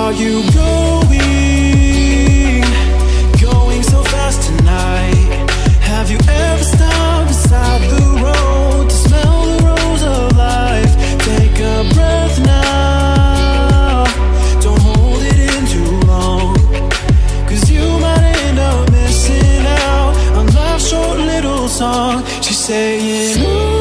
are you going so fast tonight? Have you ever stopped beside the road to smell the rose of life? Take a breath now, don't hold it in too long, 'cause you might end up missing out on life's short little song. She's saying, ooh,